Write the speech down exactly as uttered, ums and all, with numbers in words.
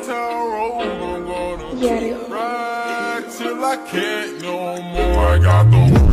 town road, I'm gonna Diario. ride till I can't no more. I got the